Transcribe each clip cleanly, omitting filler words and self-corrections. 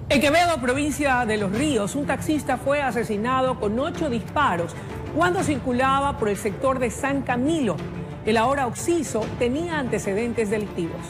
En Quevedo, provincia de Los Ríos, un taxista fue asesinado con 8 disparos cuando circulaba por el sector de San Camilo. El ahora occiso tenía antecedentes delictivos.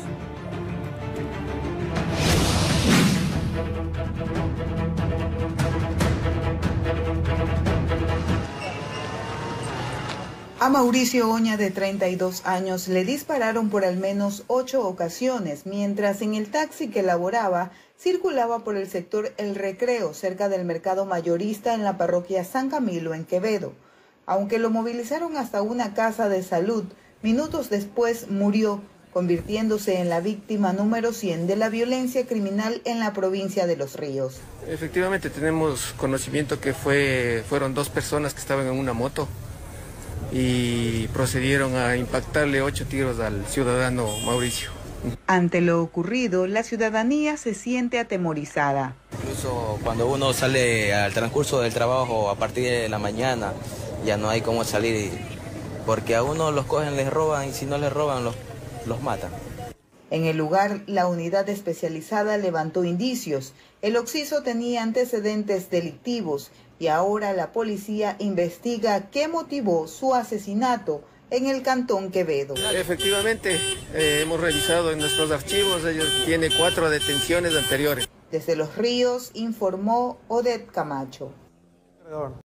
A Mauricio Oña, de 32 años, le dispararon por al menos 8 ocasiones, mientras en el taxi que laboraba circulaba por el sector El Recreo, cerca del mercado mayorista en la parroquia San Camilo, en Quevedo. Aunque lo movilizaron hasta una casa de salud, minutos después murió, convirtiéndose en la víctima número 100 de la violencia criminal en la provincia de Los Ríos. Efectivamente tenemos conocimiento que fueron 2 personas que estaban en una moto y procedieron a impactarle 8 tiros al ciudadano Mauricio. Ante lo ocurrido, la ciudadanía se siente atemorizada. Incluso cuando uno sale al transcurso del trabajo a partir de la mañana, ya no hay cómo salir, porque a uno los cogen, les roban, y si no les roban, los matan. En el lugar, la unidad especializada levantó indicios. El occiso tenía antecedentes delictivos y ahora la policía investiga qué motivó su asesinato en el cantón Quevedo. Efectivamente, hemos revisado en nuestros archivos, ellos tienen 4 detenciones anteriores. Desde Los Ríos informó Odette Camacho.